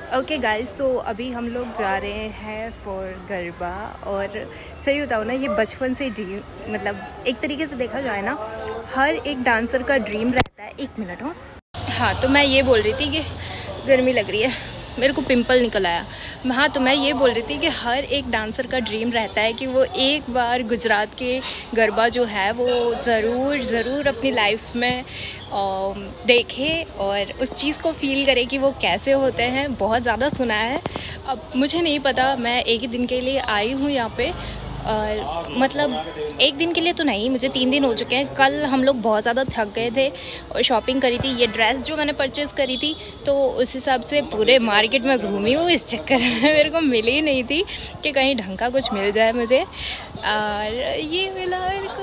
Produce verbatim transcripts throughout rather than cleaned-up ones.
Okay guys, तो अभी हम लोग जा रहे हैं फॉर गरबा। और सही बताओ ना, ये बचपन से ड्रीम, मतलब एक तरीके से देखा जाए ना, हर एक डांसर का ड्रीम रहता है। एक मिनट हो। हाँ, तो मैं ये बोल रही थी कि गर्मी लग रही है, मेरे को पिंपल निकल आया। हाँ, तो मैं ये बोल रही थी कि हर एक डांसर का ड्रीम रहता है कि वो एक बार गुजरात के गरबा जो है वो ज़रूर ज़रूर अपनी लाइफ में देखे और उस चीज़ को फील करे कि वो कैसे होते हैं। बहुत ज़्यादा सुना है, अब मुझे नहीं पता। मैं एक ही दिन के लिए आई हूँ यहाँ पे, और मतलब एक दिन के लिए तो नहीं, मुझे तीन दिन हो चुके हैं। कल हम लोग बहुत ज़्यादा थक गए थे और शॉपिंग करी थी। ये ड्रेस जो मैंने परचेज़ करी थी, तो उस हिसाब से पूरे मार्केट में घूमी हूँ। इस चक्कर में मेरे को मिली ही नहीं थी कि कहीं ढंग का कुछ मिल जाए मुझे, और ये मिला मेरे को।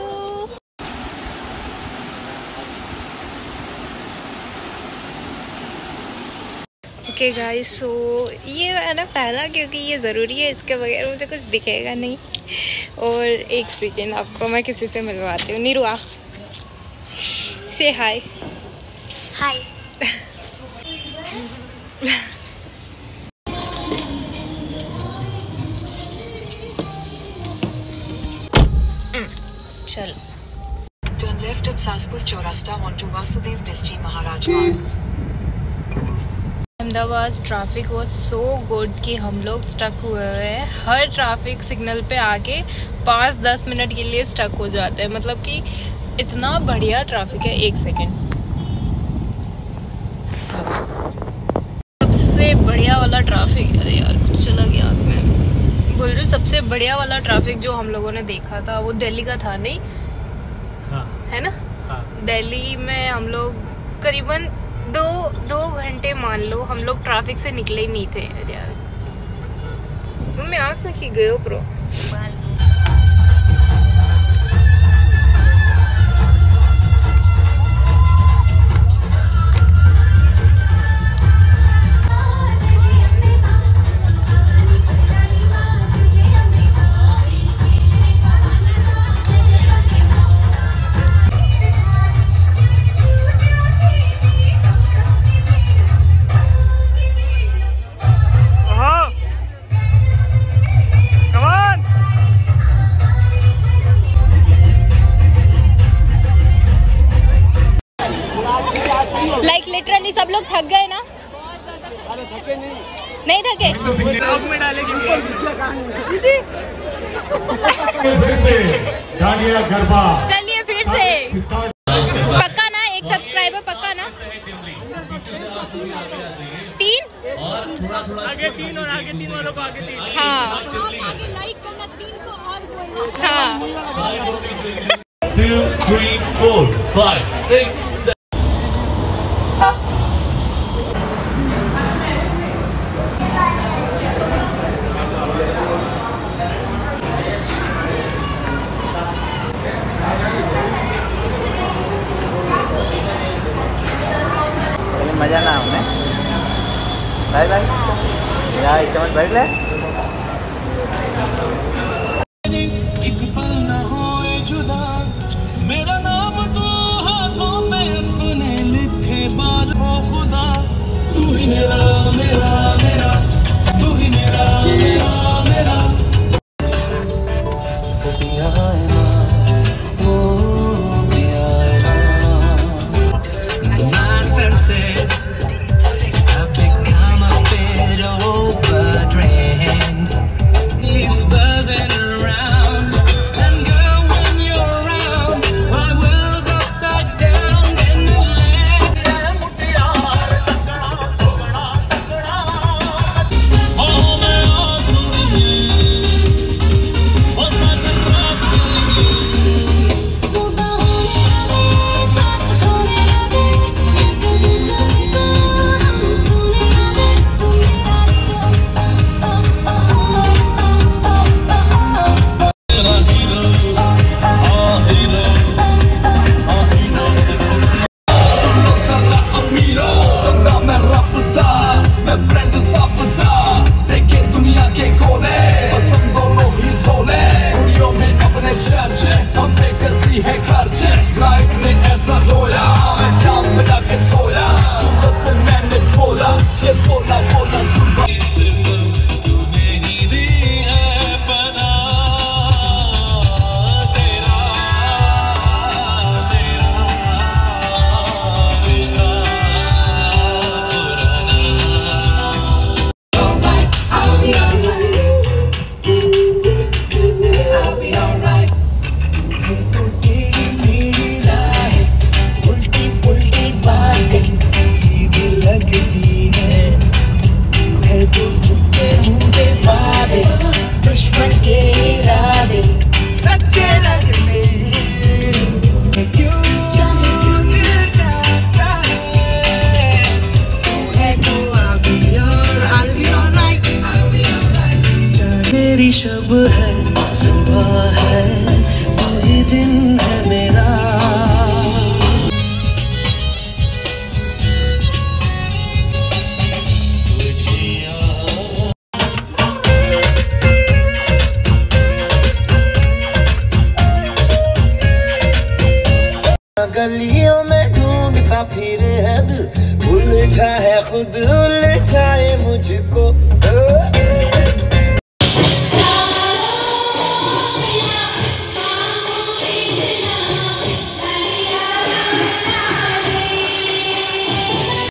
ओके गाइस, सो ये मैंने पहना क्योंकि ये ज़रूरी है, इसके बगैर मुझे कुछ दिखेगा नहीं। और एक सेकेंड, आपको मैं किसी से मिलवाती हूँ। नीरू, आ से हाय। हाय। चल। Turn left at Saspur Chaurasta onto Vasudev Disji Maharaj Marg. Ahmedabad traffic वो सो गुड कि हम लोग स्टक हुए हुए हैं। हर ट्रैफिक सिग्नल पे आके पाँच दस मिनट के लिए स्टक हो जाते हैं, मतलब कि इतना बढ़िया ट्रैफिक है। एक सेकेंड, सबसे बढ़िया वाला ट्रैफिक, अरे यार कुछ चला गया आग में। बोल रही हूँ, सबसे बढ़िया वाला ट्रैफिक जो हम लोगों ने देखा था वो दिल्ली का था, नहीं? हाँ। है ना? हाँ। दिल्ली में हम लोग करीबन दो दो घंटे मान लो हम लोग ट्रैफिक से निकले ही नहीं थे यार। मम्मी आँख में की गए हो प्रो। लाइक लिटरली सब लोग थक गए ना? अरे थके नहीं, नहीं थके। में डालेंगे फिर से डांडिया गरबा। चलिए फिर से, पक्का ना? एक सब्सक्राइबर पक्का ना? तीन आगे तीन और आगे तीन वालों को आगे तीन। हाँ, आगे लाइक करना तीन को और हाँ। Two, three, four, five, six, seven. मजा ना हमें भाई भाई यार एकदम बैठ ले। एक पल ना होए जुदा, मेरा नाम तू हाथों में अपने लिखे बार हो खुदा। तू ही मेरा मेरा मेरा, तू ही मेरा मेरा मेरा। ऐसा रोया मैं जान में जाके सोया, सुबह से मैंने बोला ये बोला बोला। मेरी शब है सुबह है तू ही दिन है मेरा। गलियों में ढूंढता फिरे है दिल, उलझा है खुद उलझाए मुझको।